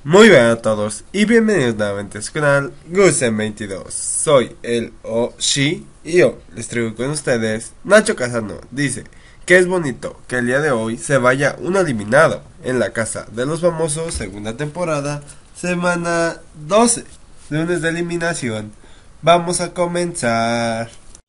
Muy bien a todos y bienvenidos nuevamente a su canal Gusen22. Soy el Oshi y yo les traigo con ustedes Nacho Casano. Dice que es bonito que el día de hoy se vaya un eliminado en la casa de los famosos, segunda temporada, semana 12, lunes de eliminación. Vamos a comenzar.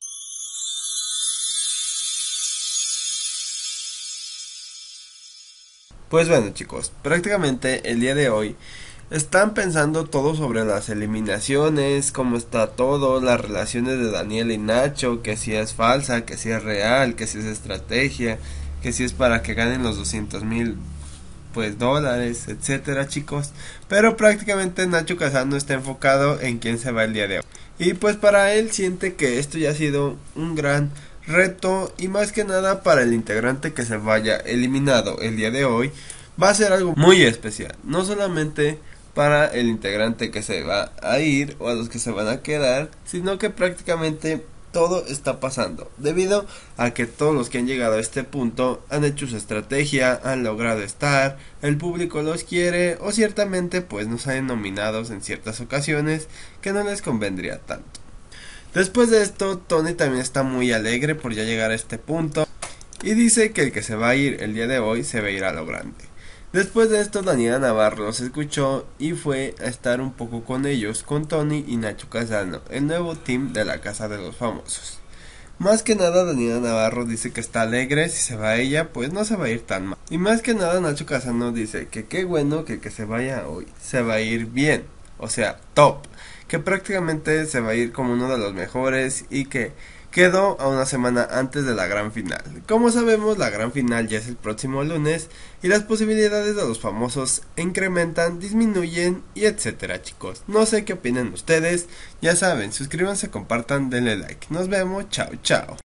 Pues bueno chicos, prácticamente el día de hoy están pensando todo sobre las eliminaciones, cómo está todo, las relaciones de Daniel y Nacho, que si es falsa, que si es real, que si es estrategia, que si es para que ganen los 200,000 pues dólares, etcétera chicos. Pero prácticamente Nacho Casano está enfocado en quién se va el día de hoy. Y pues para él siente que esto ya ha sido un gran reto y más que nada para el integrante que se vaya eliminado el día de hoy va a ser algo muy especial, no solamente para el integrante que se va a ir o a los que se van a quedar, sino que prácticamente todo está pasando debido a que todos los que han llegado a este punto han hecho su estrategia, han logrado estar, el público los quiere o ciertamente pues no salen nominados en ciertas ocasiones que no les convendría tanto. Después de esto, Tony también está muy alegre por ya llegar a este punto y dice que el que se va a ir el día de hoy se va a ir a lo grande. Después de esto, Daniela Navarro los escuchó y fue a estar un poco con ellos, con Tony y Nacho Casano, el nuevo team de la Casa de los Famosos. Más que nada Daniela Navarro dice que está alegre, si se va ella pues no se va a ir tan mal. Y más que nada Nacho Casano dice que qué bueno que el que se vaya hoy se va a ir bien, o sea, top, que prácticamente se va a ir como uno de los mejores y que quedó a una semana antes de la gran final. Como sabemos, la gran final ya es el próximo lunes y las posibilidades de los famosos incrementan, disminuyen y etcétera chicos. No sé qué opinan ustedes, ya saben, suscríbanse, compartan, denle like. Nos vemos, chao chao.